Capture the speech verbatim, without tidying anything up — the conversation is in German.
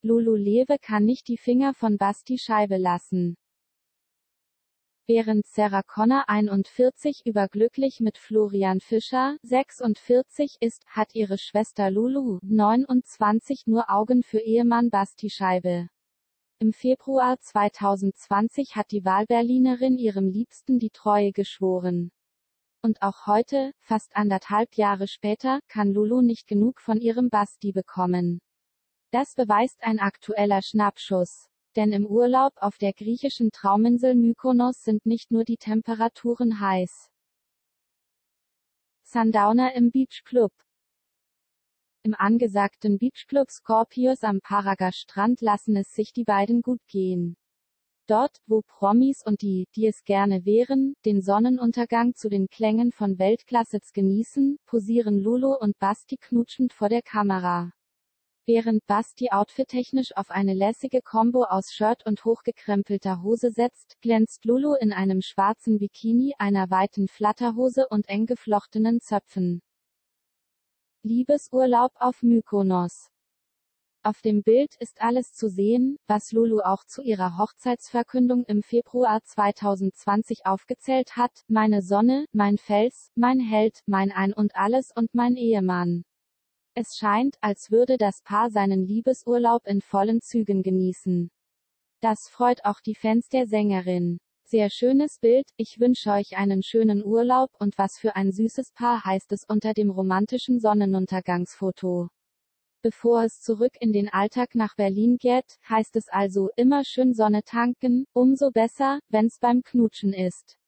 Lulu Lewe kann nicht die Finger von Basti Scheibe lassen. Während Sarah Connor einundvierzig überglücklich mit Florian Fischer, sechsundvierzig, ist, hat ihre Schwester Lulu, neunundzwanzig, nur Augen für Ehemann Basti Scheibe. Im Februar zweitausendzwanzig hat die Wahlberlinerin ihrem Liebsten die Treue geschworen. Und auch heute, fast anderthalb Jahre später, kann Lulu nicht genug von ihrem Basti bekommen. Das beweist ein aktueller Schnappschuss. Denn im Urlaub auf der griechischen Trauminsel Mykonos sind nicht nur die Temperaturen heiß. Sundowner im Beachclub. Im angesagten Beachclub Scorpios am Paraga-Strand lassen es sich die beiden gut gehen. Dort, wo Promis und die, die es gerne wären, den Sonnenuntergang zu den Klängen von Weltklasse genießen, posieren Lulu und Basti knutschend vor der Kamera. Während Basti outfittechnisch auf eine lässige Kombo aus Shirt und hochgekrempelter Hose setzt, glänzt Lulu in einem schwarzen Bikini, einer weiten Flatterhose und eng geflochtenen Zöpfen. Liebesurlaub auf Mykonos. Auf dem Bild ist alles zu sehen, was Lulu auch zu ihrer Hochzeitsverkündung im Februar zweitausendzwanzig aufgezählt hat: meine Sonne, mein Fels, mein Held, mein Ein und Alles und mein Ehemann. Es scheint, als würde das Paar seinen Liebesurlaub in vollen Zügen genießen. Das freut auch die Fans der Sängerin. Sehr schönes Bild, ich wünsche euch einen schönen Urlaub und was für ein süßes Paar, heißt es unter dem romantischen Sonnenuntergangsfoto. Bevor es zurück in den Alltag nach Berlin geht, heißt es also, immer schön Sonne tanken, umso besser, wenn's beim Knutschen ist.